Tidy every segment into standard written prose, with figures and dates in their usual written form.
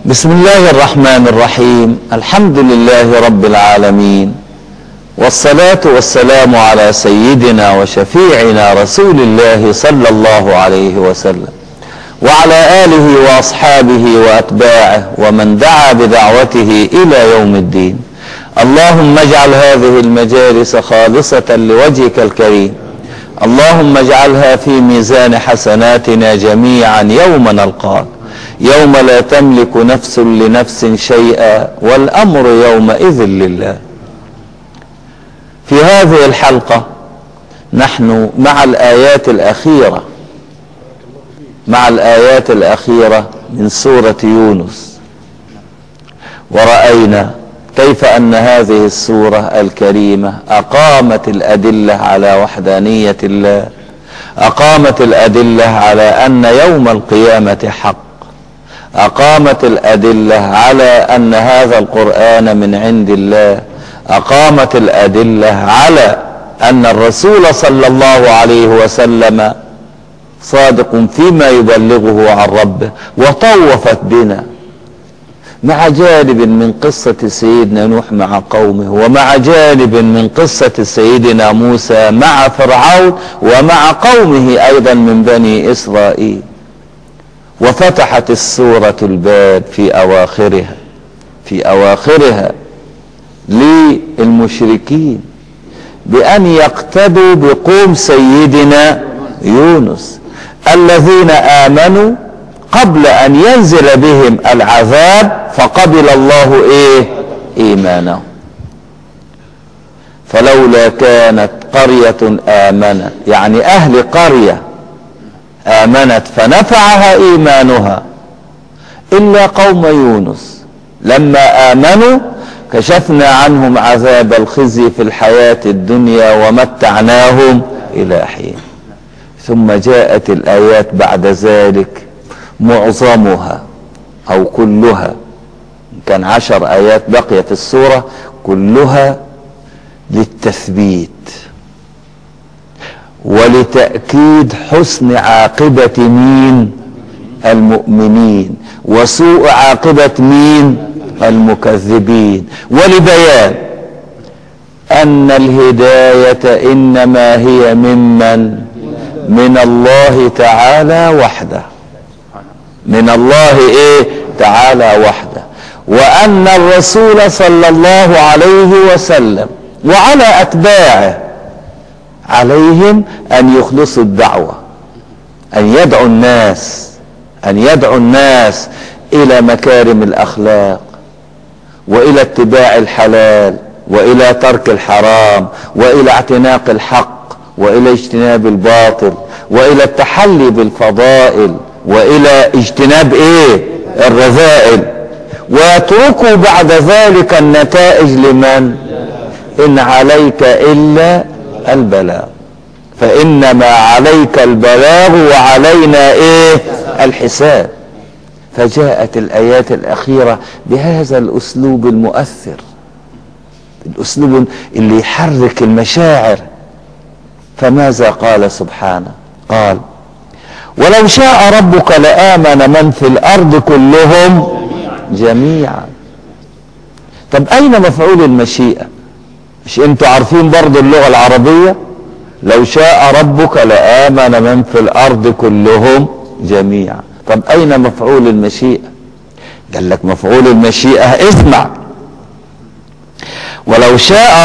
بسم الله الرحمن الرحيم. الحمد لله رب العالمين، والصلاة والسلام على سيدنا وشفيعنا رسول الله صلى الله عليه وسلم وعلى آله وأصحابه وأتباعه ومن دعا بدعوته إلى يوم الدين. اللهم اجعل هذه المجالس خالصة لوجهك الكريم، اللهم اجعلها في ميزان حسناتنا جميعا يوم نلقاك، يوم لا تملك نفس لنفس شيئا والأمر يومئذ لله. في هذه الحلقة نحن مع الآيات الأخيرة من سورة يونس، ورأينا كيف أن هذه السورة الكريمة أقامت الأدلة على وحدانية الله، أقامت الأدلة على أن يوم القيامة حق، أقامت الأدلة على أن هذا القرآن من عند الله، أقامت الأدلة على أن الرسول صلى الله عليه وسلم صادق فيما يبلغه عن ربه. وطوفت بنا مع جانب من قصة سيدنا نوح مع قومه، ومع جانب من قصة سيدنا موسى مع فرعون ومع قومه أيضا من بني إسرائيل. وفتحت السورة الباب في أواخرها للمشركين بأن يقتدوا بقوم سيدنا يونس الذين آمنوا قبل أن ينزل بهم العذاب، فقبل الله إيمانهم. فلولا كانت قرية آمنت، يعني أهل قرية آمنت فنفعها إيمانها إلا قوم يونس لما آمنوا كشفنا عنهم عذاب الخزي في الحياة الدنيا ومتعناهم إلى حين. ثم جاءت الآيات بعد ذلك معظمها أو كلها، كان 10 آيات بقيت السورة، كلها للتثبيت ولتأكيد حسن عاقبة مين؟ المؤمنين، وسوء عاقبة مين؟ المكذبين، ولبيان أن الهداية إنما هي من الله تعالى وحده، من الله تعالى وحده، وأن الرسول صلى الله عليه وسلم وعلى أتباعه عليهم أن يخلصوا الدعوة، أن يدعوا الناس إلى مكارم الأخلاق، وإلى اتباع الحلال، وإلى ترك الحرام، وإلى اعتناق الحق، وإلى اجتناب الباطل، وإلى التحلي بالفضائل، وإلى اجتناب الرذائل، ويتركوا بعد ذلك النتائج لمن؟ إن عليك إلا البلاغ، فإنما عليك البلاغ وعلينا الحساب. فجاءت الآيات الأخيرة بهذا الأسلوب المؤثر، الأسلوب اللي يحرك المشاعر. فماذا قال سبحانه؟ قال: ولو شاء ربك لآمن من في الأرض كلهم جميعا. طب أين مفعول المشيئة؟ مش انتوا عارفين برضو اللغة العربية؟ لو شاء ربك لآمن من في الأرض كلهم جميعا. طب أين مفعول المشيئة؟ قال لك مفعول المشيئة، اسمع: ولو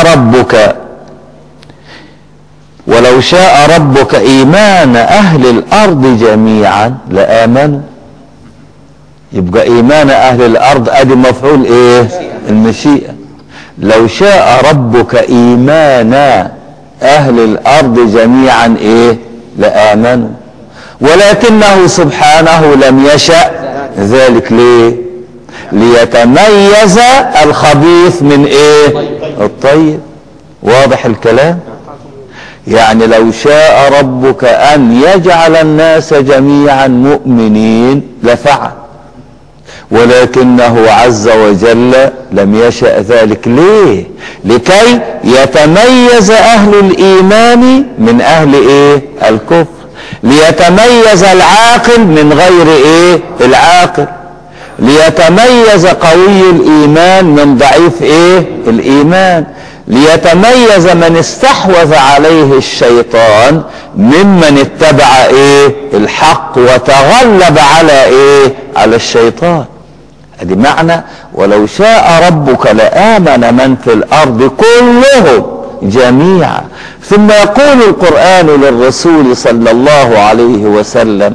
شاء ربك إيمان أهل الأرض جميعا لآمنوا. يبقى إيمان أهل الأرض أدي مفعول المشيئة. لو شاء ربك إيمان أهل الأرض جميعا لآمنوا، ولكنه سبحانه لم يشأ ذلك. ليه؟ ليتميز الخبيث من الطيب. واضح الكلام؟ يعني لو شاء ربك أن يجعل الناس جميعا مؤمنين لفعل، ولكنه عز وجل لم يشأ ذلك. ليه؟ لكي يتميز أهل الإيمان من أهل الكفر، ليتميز العاقل من غير العاقل، ليتميز قوي الإيمان من ضعيف إيه؟ الإيمان، ليتميز من استحوذ عليه الشيطان ممن اتبع إيه؟ الحق وتغلب على إيه؟ على الشيطان. ادي معنى ولو شاء ربك لآمن من في الأرض كلهم جميعا. ثم يقول القرآن للرسول صلى الله عليه وسلم،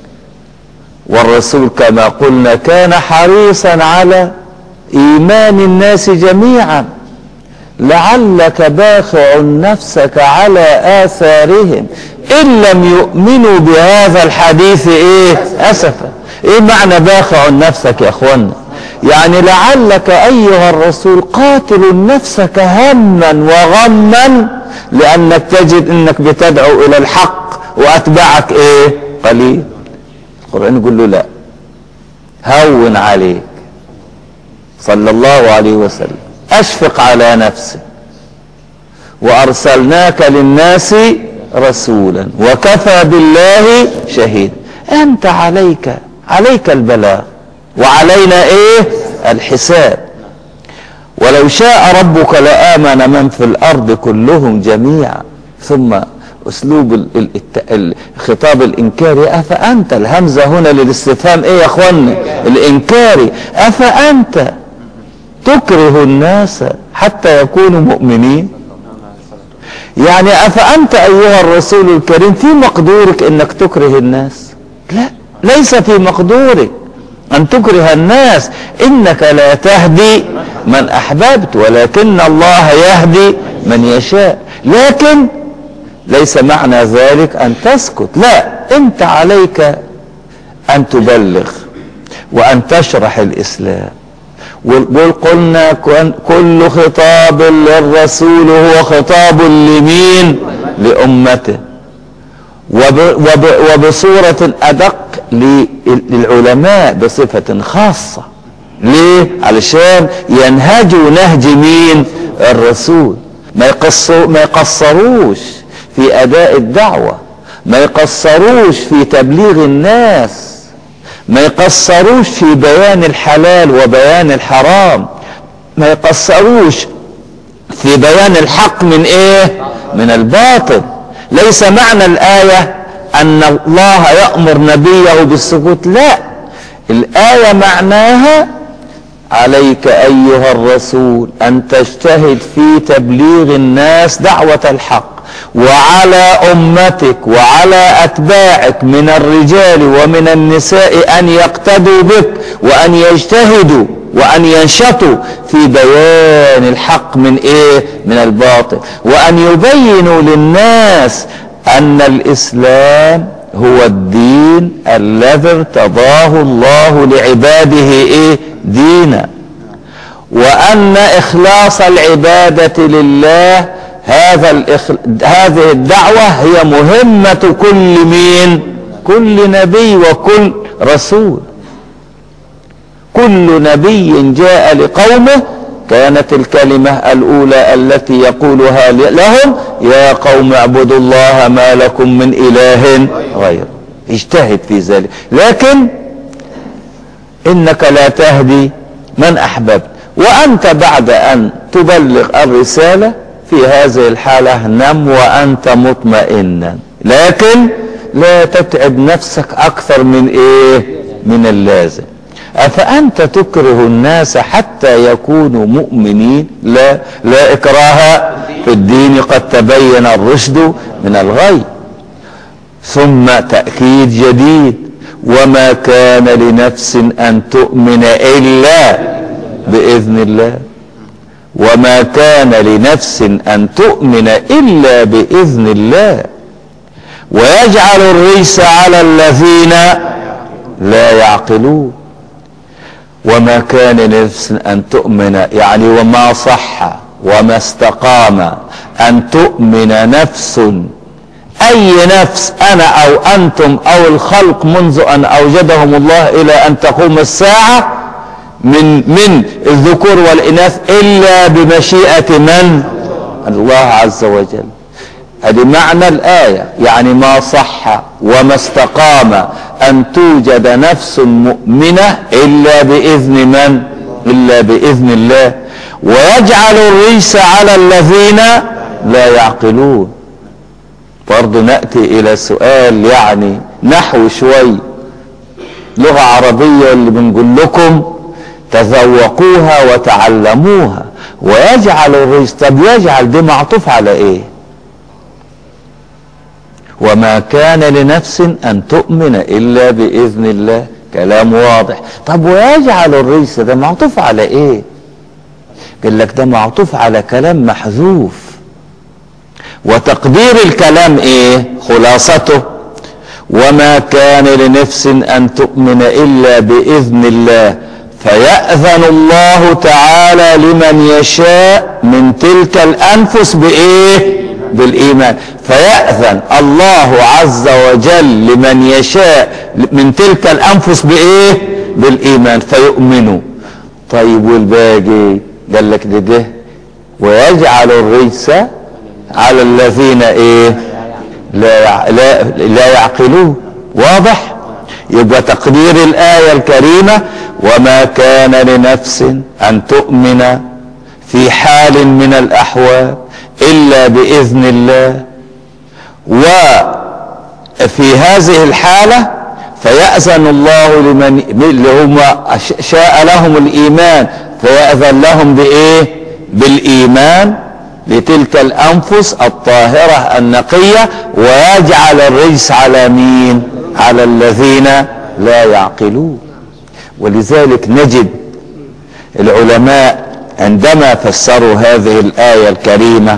والرسول كما قلنا كان حريصا على إيمان الناس جميعا، لعلك باخع نفسك على آثارهم إن لم يؤمنوا بهذا الحديث إيه؟ أسفا. إيه معنى باخع نفسك يا أخوانا؟ يعني لعلك أيها الرسول قاتل نفسك هما وغما لأنك تجد أنك بتدعو إلى الحق وأتبعك إيه؟ قليل. القرآن يقول له لا، هون عليك صلى الله عليه وسلم، أشفق على نفسك، وأرسلناك للناس رسولا وكفى بالله شهيدا. أنت عليك البلاغ وعلينا إيه؟ الحساب. ولو شاء ربك لآمن من في الأرض كلهم جميعا. ثم أسلوب الخطاب الإنكاري، أفأنت، الهمزة هنا للاستفهام إيه يا أخوانا؟ الإنكاري. أفأنت تكره الناس حتى يكونوا مؤمنين؟ يعني أفأنت أيها الرسول الكريم في مقدورك إنك تكره الناس؟ لا، ليس في مقدورك أن تكره الناس، إنك لا تهدي من أحببت ولكن الله يهدي من يشاء. لكن ليس معنى ذلك أن تسكت، لا، أنت عليك أن تبلغ وأن تشرح الإسلام. وقلنا كل خطاب للرسول هو خطاب لمين؟ لأمته، وبصورة أدق للعلماء بصفة خاصة. ليه؟ علشان ينهجوا نهج مين؟ الرسول. ما يقصروش في أداء الدعوة، ما يقصروش في تبليغ الناس، ما يقصروش في بيان الحلال وبيان الحرام، ما يقصروش في بيان الحق من ايه؟ من الباطل. ليس معنى الآية أن الله يأمر نبيه بالسكوت، لا، الآية معناها عليك أيها الرسول أن تجتهد في تبليغ الناس دعوة الحق، وعلى أمتك وعلى أتباعك من الرجال ومن النساء أن يقتدوا بك وأن يجتهدوا وأن ينشطوا في بيان الحق من إيه؟ من الباطل، وأن يبينوا للناس أن الإسلام هو الدين الذي ارتضاه الله لعباده إيه؟ دينا، وأن إخلاص العبادة لله هذه الدعوة هي مهمة كل مين؟ كل نبي وكل رسول. كل نبي جاء لقومه كانت الكلمة الأولى التي يقولها لهم يا قوم اعبدوا الله ما لكم من إله غيره. اجتهد في ذلك، لكن إنك لا تهدي من أحببت. وأنت بعد أن تبلغ الرسالة في هذه الحالة نم وأنت مطمئنا، لكن لا تتعب نفسك أكثر من إيه؟ من اللازم. أفأنت تكره الناس حتى يكونوا مؤمنين؟ لا إكراه في الدين، قد تبين الرشد من الغي. ثم تأكيد جديد، وما كان لنفس أن تؤمن إلا بإذن الله، وما كان لنفس أن تؤمن إلا بإذن الله، ويجعل الرجس على الذين لا يعقلون. وما كان لنفس أن تؤمن، يعني وما صح وما استقام أن تؤمن نفس، أي نفس، أنا أو أنتم أو الخلق منذ أن أوجدهم الله إلى أن تقوم الساعة من الذكور والإناث إلا بمشيئة من؟ الله عز وجل. هذه معنى الآية، يعني ما صح وما استقام أن توجد نفس مؤمنة إلا بإذن من؟ إلا بإذن الله. ويجعل الرجس على الذين لا يعقلون. برضو نأتي إلى سؤال يعني نحو شوي لغة عربية اللي بنقول لكم تذوقوها وتعلموها. ويجعل الرجس، طب يجعل دي معطوف على ايه؟ وما كان لنفس ان تؤمن الا باذن الله، كلام واضح. طب ويجعل الرجس ده معطوف على ايه؟ قال لك ده معطوف على كلام محذوف. وتقدير الكلام ايه؟ خلاصته وما كان لنفس ان تؤمن الا باذن الله فيأذن الله تعالى لمن يشاء من تلك الأنفس بإيه؟ بالإيمان. فيأذن الله عز وجل لمن يشاء من تلك الأنفس بإيه؟ بالإيمان فيؤمنوا. طيب والباقي؟ قال لك ده ويجعل الرجس على الذين إيه؟ لا يعقلون. واضح؟ يبقى تقدير الآية الكريمة وما كان لنفس أن تؤمن في حال من الأحوال إلا بإذن الله، وفي هذه الحالة فيأذن الله لمن اللي هم شاء لهم الإيمان فيأذن لهم بإيه؟ بالإيمان لتلك الأنفس الطاهرة النقية. ويجعل الرجس على مين؟ على الذين لا يعقلون. ولذلك نجد العلماء عندما فسروا هذه الآية الكريمة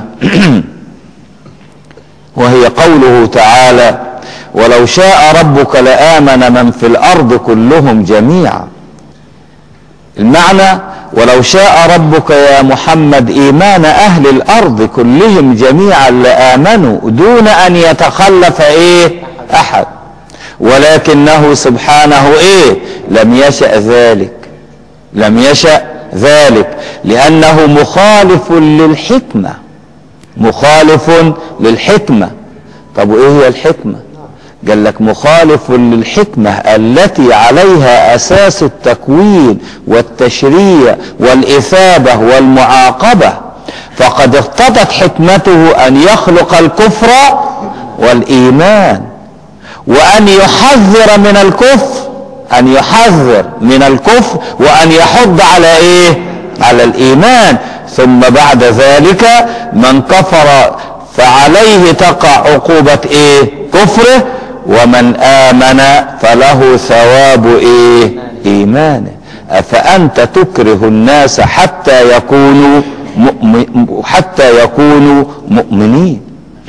وهي قوله تعالى ولو شاء ربك لآمن من في الأرض كلهم جميعا. المعنى ولو شاء ربك يا محمد إيمان أهل الأرض كلهم جميعا لآمنوا دون أن يتخلف إيه؟ أحد. ولكنه سبحانه إيه؟ لم يشأ ذلك. لم يشأ ذلك لأنه مخالف للحكمة. مخالف للحكمة. طب وإيه هي الحكمة؟ قال لك مخالف للحكمة التي عليها أساس التكوين والتشريع والإثابة والمعاقبة. فقد اقتضت حكمته أن يخلق الكفر والإيمان وأن يحذر من الكفر، أن يحذر من الكفر وأن يحض على إيه؟ على الإيمان. ثم بعد ذلك من كفر فعليه تقع عقوبة إيه؟ كفره. ومن آمن فله ثواب إيه؟ إيمانه. أفأنت تكره الناس حتى يكونوا مؤمنين.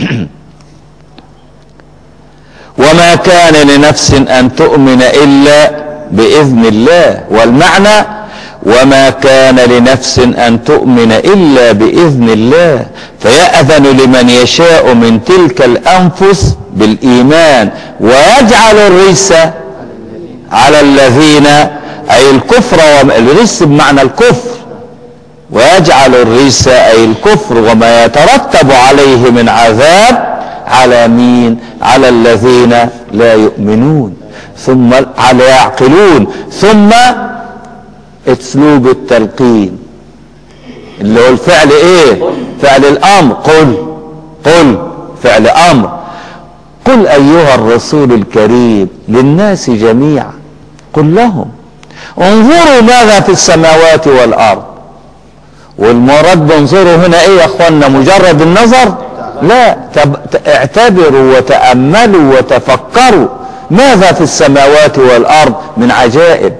وما كان لنفس أن تؤمن إلا بإذن الله. والمعنى وما كان لنفس أن تؤمن إلا بإذن الله فيأذن لمن يشاء من تلك الأنفس بالإيمان ويجعل الرجس على الذين أي الكفر الرجس بمعنى الكفر ويجعل الرجس أي الكفر وما يترتب عليه من عذاب على مين؟ على الذين لا يؤمنون ثم على يعقلون. ثم اسلوب التلقين اللي هو الفعل ايه؟ فعل الامر. قل فعل امر. قل ايها الرسول الكريم للناس جميعا قل لهم انظروا ماذا في السماوات والارض. والمراد بانظروا هنا ايه يا اخوانا؟ مجرد النظر؟ لا، اعتبروا وتأملوا وتفكروا ماذا في السماوات والارض من عجائب.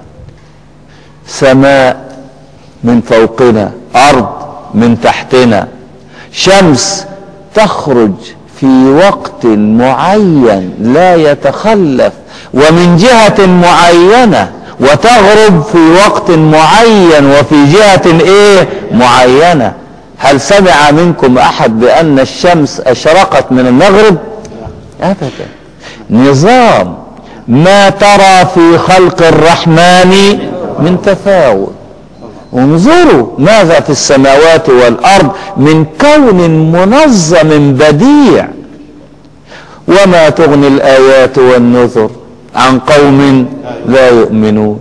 سماء من فوقنا، ارض من تحتنا، شمس تخرج في وقت معين لا يتخلف ومن جهة معينة وتغرب في وقت معين وفي جهة ايه؟ معينة. هل سمع منكم احد بان الشمس اشرقت من المغرب؟ ابدا. نظام ما ترى في خلق الرحمن من تفاوت. انظروا ماذا في السماوات والارض من كون منظم بديع. وما تغني الايات والنذر عن قوم لا يؤمنون.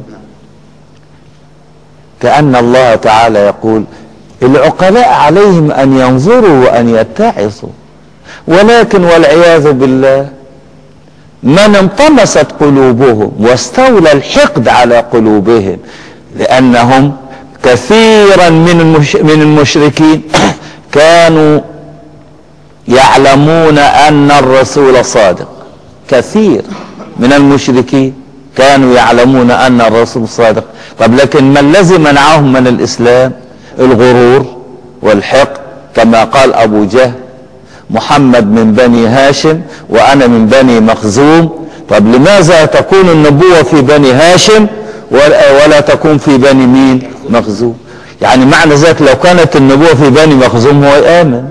كأن الله تعالى يقول العقلاء عليهم أن ينظروا وأن يتعظوا، ولكن والعياذ بالله من انطمست قلوبهم واستولى الحقد على قلوبهم، لأنهم كثيرا من المشركين كانوا يعلمون أن الرسول صادق. كثير من المشركين كانوا يعلمون أن الرسول صادق. طب لكن ما الذي منعهم من الإسلام؟ الغرور والحقد، كما قال أبو جهل محمد من بني هاشم وأنا من بني مخزوم. طب لماذا تكون النبوة في بني هاشم ولا تكون في بني مين؟ مخزوم. يعني معنى ذلك لو كانت النبوة في بني مخزوم هو يآمن،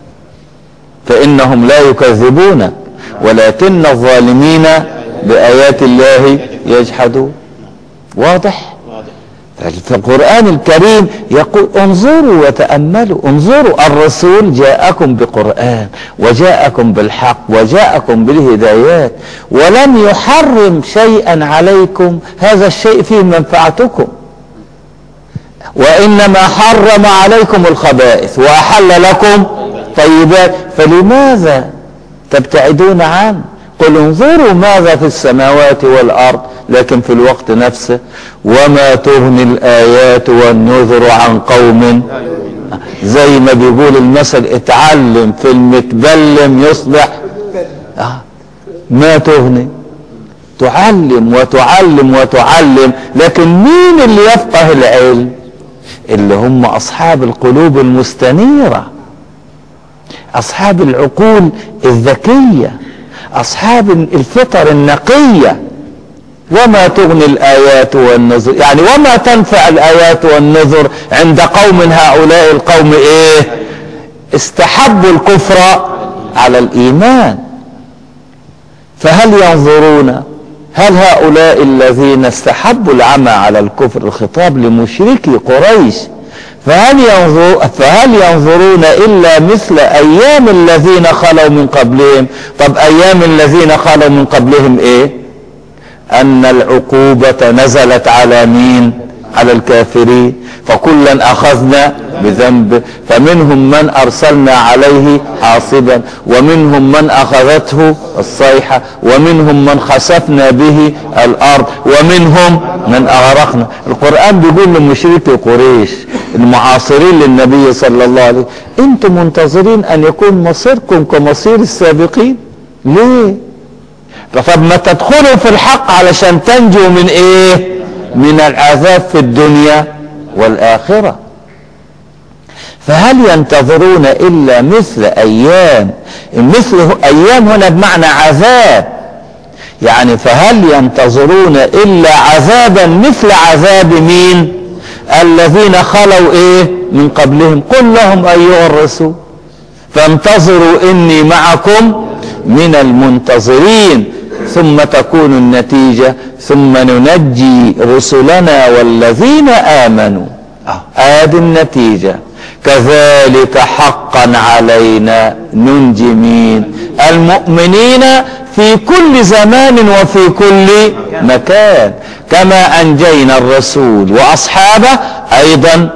فإنهم لا يكذبون ولكن الظالمين بآيات الله يجحدون. واضح؟ في القرآن الكريم يقول انظروا وتأملوا، انظروا الرسول جاءكم بقرآن وجاءكم بالحق وجاءكم بالهدايات، ولم يحرم شيئا عليكم هذا الشيء فيه منفعتكم، وإنما حرم عليكم الخبائث وأحل لكم طيبات، فلماذا تبتعدون عنه؟ قل انظروا ماذا في السماوات والأرض، لكن في الوقت نفسه وما تغني الآيات والنذر عن قوم، زي ما بيقول المثل اتعلم في المتبلم يصبح ما تغني. تعلم وتعلم وتعلم، لكن مين اللي يفقه العلم؟ اللي هم أصحاب القلوب المستنيرة، أصحاب العقول الذكية، أصحاب الفطر النقية. وما تغني الآيات والنذر، يعني وما تنفع الآيات والنذر عند قوم هؤلاء القوم ايه؟ استحبوا الكفر على الإيمان. فهل ينظرون؟ هل هؤلاء الذين استحبوا العمى على الكفر، الخطاب لمشركي قريش، فهل ينظرون إلا مثل أيام الذين خلوا من قبلهم؟ طب أيام الذين خلوا من قبلهم إيه؟ أن العقوبة نزلت على مين؟ على الكافرين. فكلا أخذنا بذنب، فمنهم من أرسلنا عليه حاصبا، ومنهم من أخذته الصيحة، ومنهم من خسفنا به الأرض، ومنهم من أغرقنا. القرآن بيقول لمشركي قريش المعاصرين للنبي صلى الله عليه وسلم انتم منتظرين أن يكون مصيركم كمصير السابقين؟ ليه؟ طب ما تدخلوا في الحق علشان تنجوا من ايه؟ من العذاب في الدنيا والآخرة. فهل ينتظرون إلا مثل أيام، مثل أيام هنا بمعنى عذاب، يعني فهل ينتظرون إلا عذابا مثل عذاب مين؟ الذين خلوا إيه؟ من قبلهم. قل لهم أيها الرسول فانتظروا إني معكم من المنتظرين، ثم تكون النتيجة ثم ننجي رسلنا والذين آمنوا. آدي النتيجة. كذلك حقا علينا ننجي مين؟ المؤمنين في كل زمان وفي كل مكان، كما أنجينا الرسول وأصحابه أيضا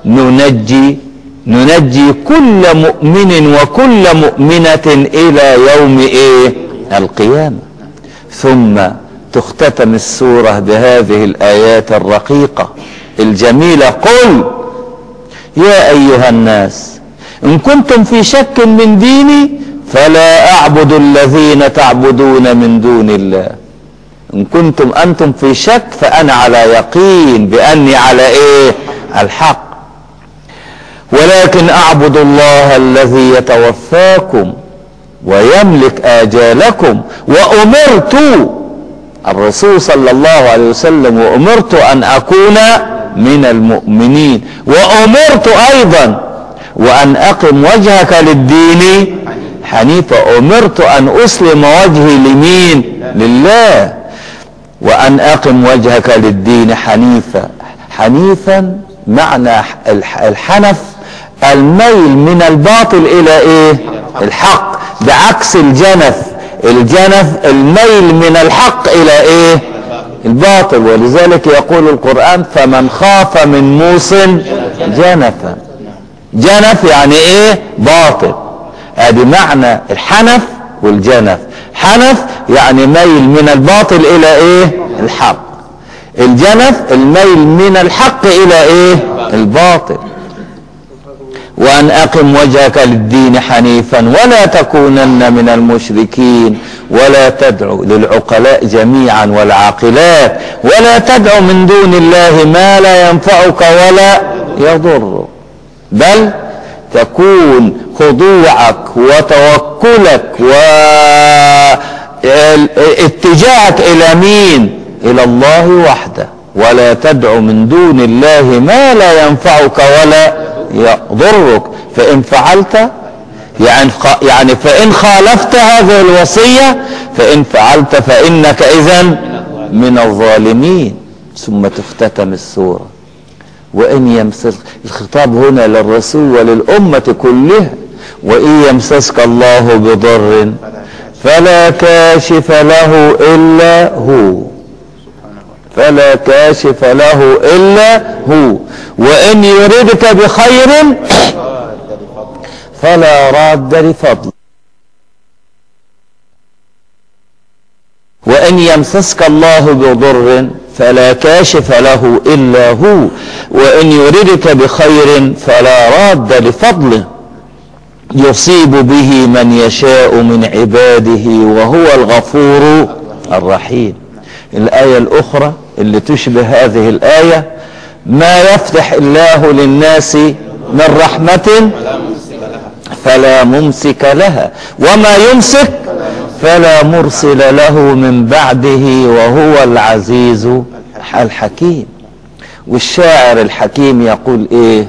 ننجي كل مؤمن وكل مؤمنة إلى يوم إيه؟ القيامة. ثم تختتم السورة بهذه الآيات الرقيقة الجميلة: قل يا أيها الناس إن كنتم في شك من ديني فلا أعبد الذين تعبدون من دون الله. إن كنتم أنتم في شك فأنا على يقين بأني على إيه؟ الحق. ولكن أعبد الله الذي يتوفاكم ويملك آجالكم. وأمرت، الرسول صلى الله عليه وسلم، وأمرت أن أكون من المؤمنين، وأمرت أيضا وأن أقم وجهك للدين حنيفا. أمرت أن أسلم وجهي لمين؟ لله. وأن أقم وجهك للدين حنيفا. حنيفا معنى الحنف الميل من الباطل إلى إيه؟ الحق، بعكس الجنف الجنف الميل من الحق الى ايه؟ الباطل. ولذلك يقول القرآن فمن خاف من موص جنفا. جنف يعني ايه؟ باطل. ادي معنى الحنف والجنف. حنف يعني ميل من الباطل الى ايه؟ الحق. الجنف الميل من الحق الى ايه؟ الباطل. وأن أقم وجهك للدين حنيفا ولا تكونن من المشركين ولا تدعو للعقلاء جميعا والعاقلات ولا تدعو من دون الله ما لا ينفعك ولا يضرك، بل تكون خضوعك وتوكلك واتجاهك إلى مين؟ إلى الله وحده. ولا تدعو من دون الله ما لا ينفعك ولا يضرك. فإن فعلت يعني فإن خالفت هذه الوصية فإن فعلت فإنك إذن من الظالمين. ثم تختتم السورة وإن يمسسك، الخطاب هنا للرسول وللأمة كلها، وإن يمسسك الله بضر فلا كاشف له إلا هو، فلا كاشف له إلا هو، وإن يردك بخير فلا راد لفضله. وإن يمسسك الله بضر فلا كاشف له إلا هو، وإن يردك بخير فلا راد لفضله يصيب به من يشاء من عباده وهو الغفور الرحيم. الآية الأخرى اللي تشبه هذه الآية ما يفتح الله للناس من رحمة فلا ممسك لها وما يمسك فلا مرسل له من بعده وهو العزيز الحكيم. والشاعر الحكيم يقول ايه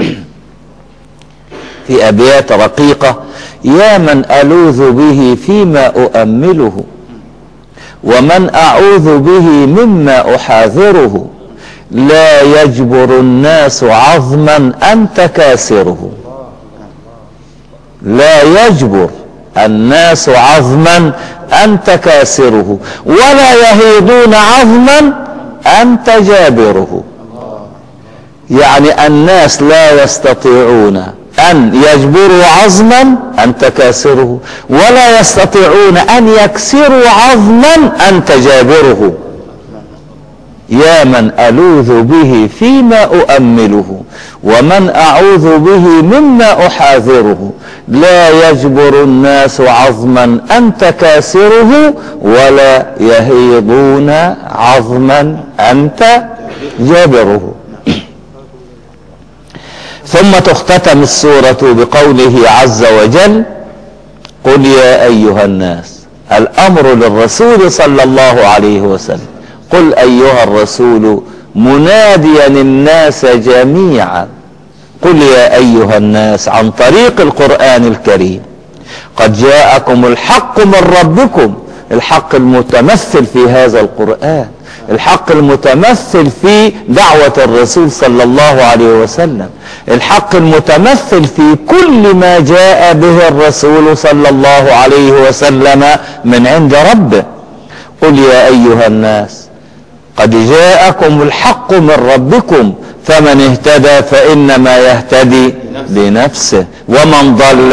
في أبيات رقيقة: يا من ألوذ به فيما أؤمله ومن أعوذ به مما أحاذره لا يجبر الناس عظما أنت كاسره. لا يجبر الناس عظما أنت كاسره ولا يهيضون عظما أنت جابره. يعني الناس لا يستطيعون أن يجبروا عظما أنت كاسره ولا يستطيعون أن يكسروا عظما أنت جابره. يا من ألوذ به فيما أؤمله ومن أعوذ به مما أحاذره لا يجبر الناس عظما أنت كاسره ولا يهيضون عظما أنت جابره. ثم تختتم السورة بقوله عز وجل: قل يا أيها الناس. الأمر للرسول صلى الله عليه وسلم. قل أيها الرسول مناديا الناس جميعا. قل يا أيها الناس عن طريق القرآن الكريم: قد جاءكم الحق من ربكم. الحق المتمثل في هذا القرآن، الحق المتمثل في دعوة الرسول صلى الله عليه وسلم، الحق المتمثل في كل ما جاء به الرسول صلى الله عليه وسلم من عند ربه. قل يا أيها الناس قد جاءكم الحق من ربكم فمن اهتدى فإنما يهتدي لنفسه ومن ضل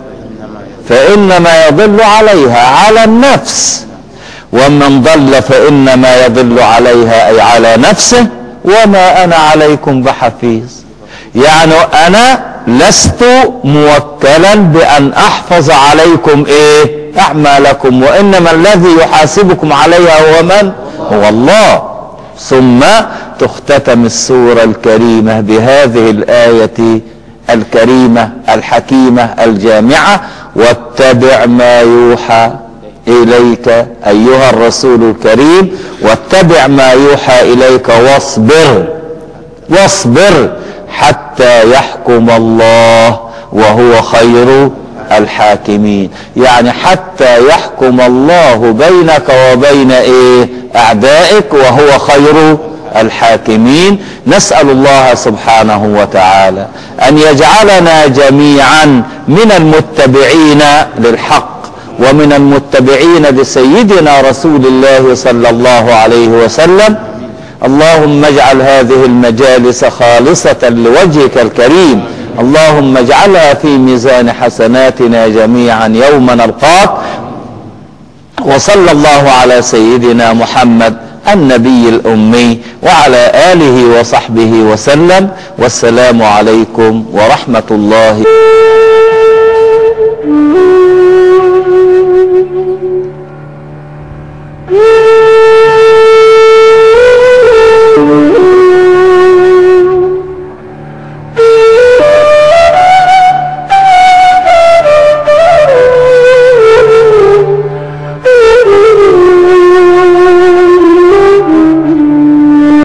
فإنما يضل عليها، على النفس، ومن ضل فإنما يضل عليها أي على نفسه وما أنا عليكم بحفيظ. يعني أنا لست موكلا بأن أحفظ عليكم أعمالكم، وإنما الذي يحاسبكم عليها هو من؟ هو الله. ثم تختتم السورة الكريمة بهذه الآية الكريمة الحكيمة الجامعة: واتبع ما يوحى إليك أيها الرسول الكريم، واتبع ما يوحى إليك واصبر حتى يحكم الله وهو خير الحاكمين. يعني حتى يحكم الله بينك وبين أعدائك وهو خير الحاكمين. نسأل الله سبحانه وتعالى أن يجعلنا جميعا من المتبعين للحق ومن المتبعين لسيدنا رسول الله صلى الله عليه وسلم. اللهم اجعل هذه المجالس خالصة لوجهك الكريم، اللهم اجعلها في ميزان حسناتنا جميعا يوم نلقاك. وصلى الله على سيدنا محمد النبي الأمي وعلى آله وصحبه وسلم، والسلام عليكم ورحمة الله.